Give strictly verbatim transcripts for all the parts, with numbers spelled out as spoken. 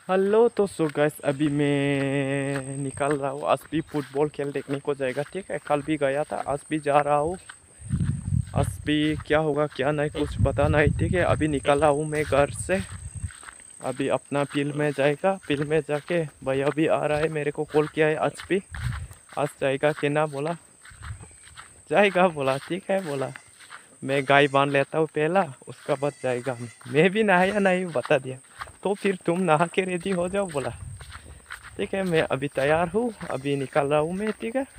Hello तो so guys, अभी मैं निकल रहा हूँ। आज भी फुटबॉल खेल देखने को जाएगा, ठीक है। कल भी गया था, आज भी जा रहा हूँ। आज भी क्या होगा क्या नहीं कुछ पता नहीं, ठीक है। अभी निकल रहा हूँ मैं घर से। अभी अपना फील्ड में जाएगा, फील्ड में जाके भैया भी आ रहा है, मेरे को कॉल किया है। आज भी आज जाएगा कि ना, बोला जाएगा, बोला ठीक है। बोला मैं गाय बांध लेता हूँ पहला, उसका बाद जाएगा। मैं भी नहाया नहीं बता दिया, तो फिर तुम नहा के रेडी हो जाओ, बोला ठीक है। मैं अभी तैयार हूँ, अभी निकल रहा हूँ मैं, ठीक है।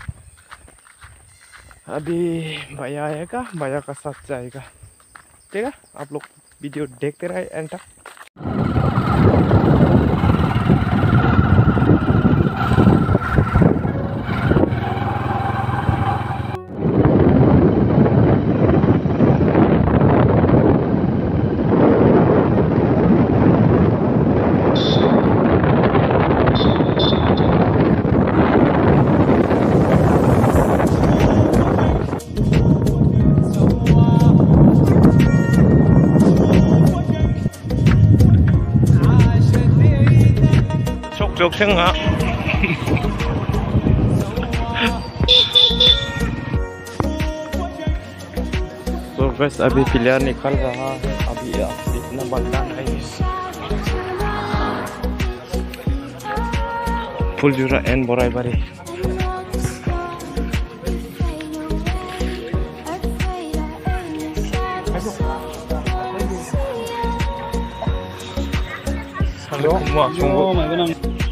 अभी भैया आएगा, भैया का साथ जाएगा, ठीक है। आप लोग वीडियो देखते रहे एंड तक। 족생아 तो बस अभी प्लेयर निकल रहा है। अभी इतना बंदा नहीं, फुल जुरा एन बोराई बारी। हेलो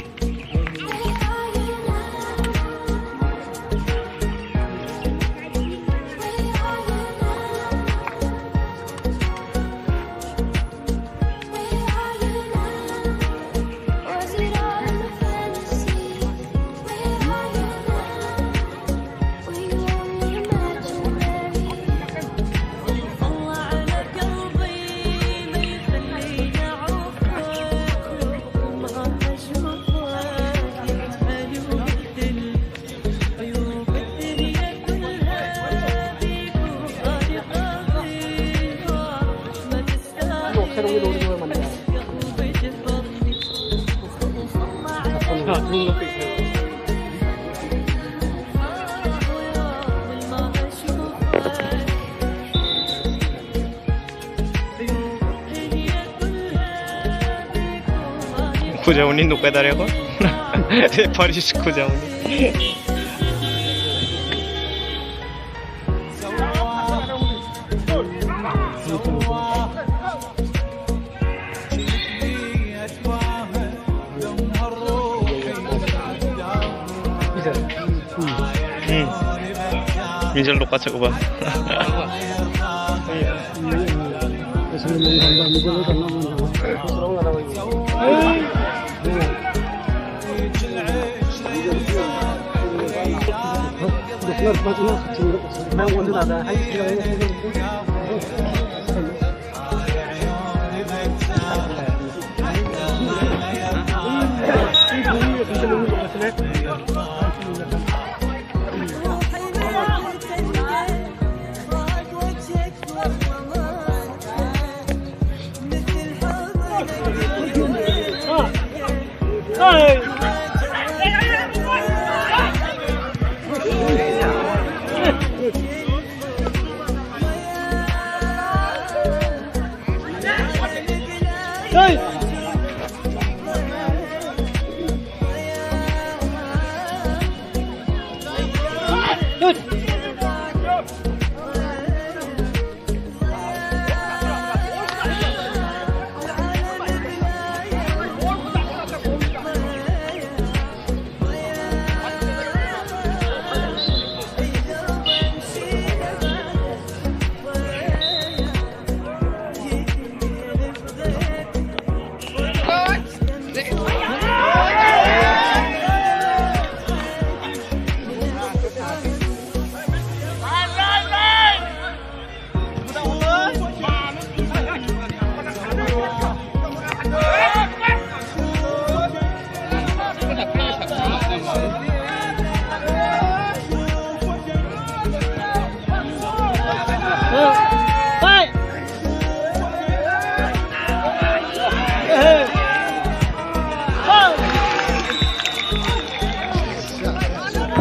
खुजाउनी नुकाइदारेको फरिस खुजाउनी मिजल लोका छ उबा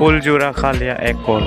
फुल जूरा खा लिया एक बॉल।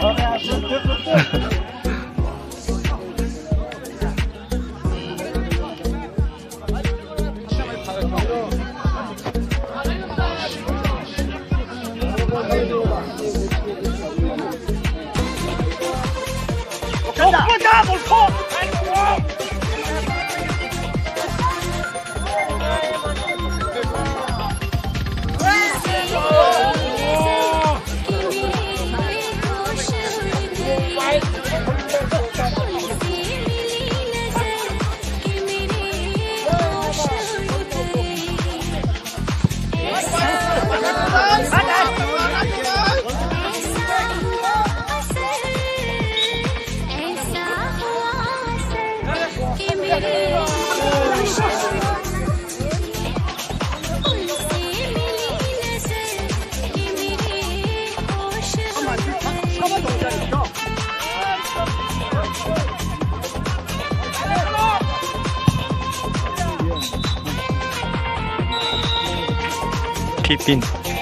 Keepin.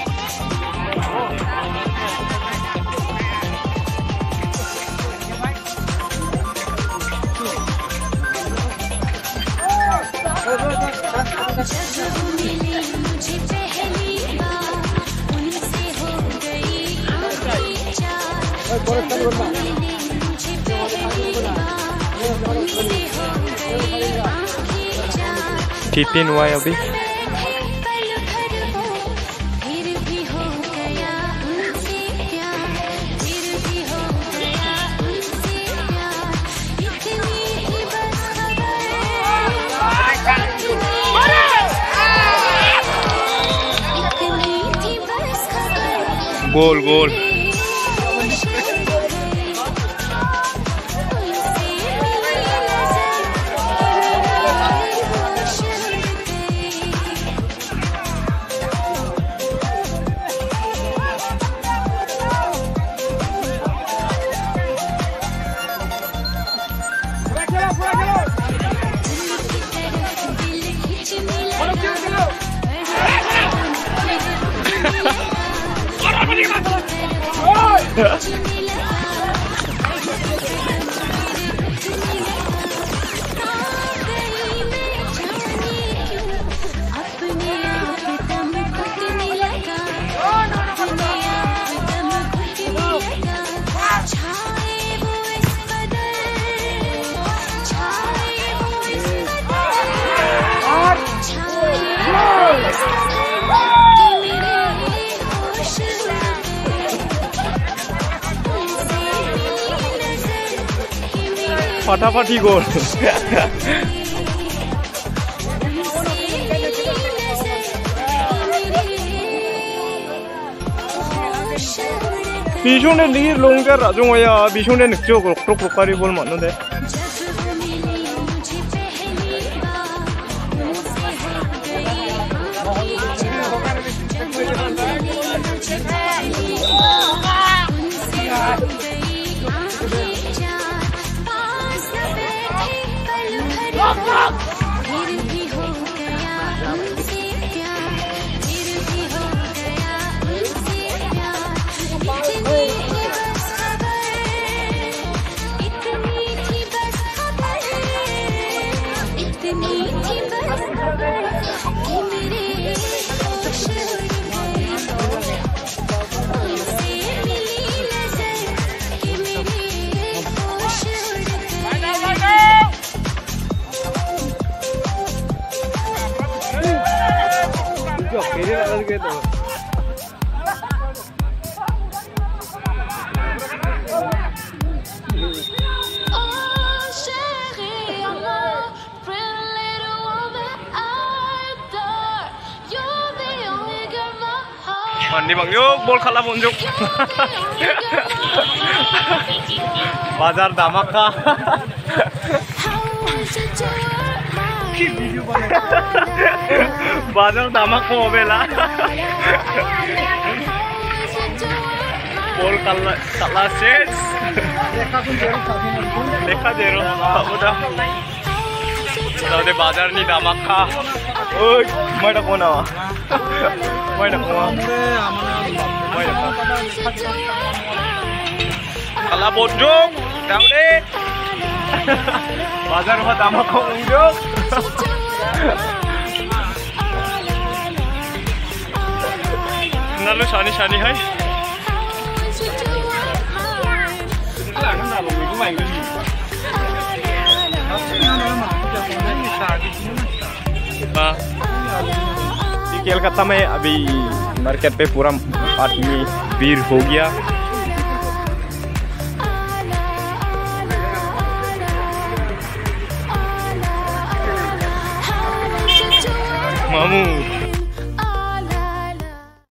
Keepin why अभी? गोल गोल फटाफट ही गोल। 비숑네 니 롱가 라종어야 비숑네 늑죠 그럭그럭거리 볼 맞는데. Mandi Bang Yuk, bol kalah munjuk. Bazar Dhamaka. Bazar Dhamaka हो बेला. Bol kalah kalah sets. Lekha zero. Udah. Udah bazar nih Dhamaka. Oi, mai dah kona. Mai dah kona. Mai dah kona. Kalau bodong, dah deh. Bazar rumah tamak kau unjuk. Nalu shani shani hai. Lah kan dah boleh kau main gini. हाँ कोलकाता में अभी market पे पूरा आदमी भीड़ हो गया। मामू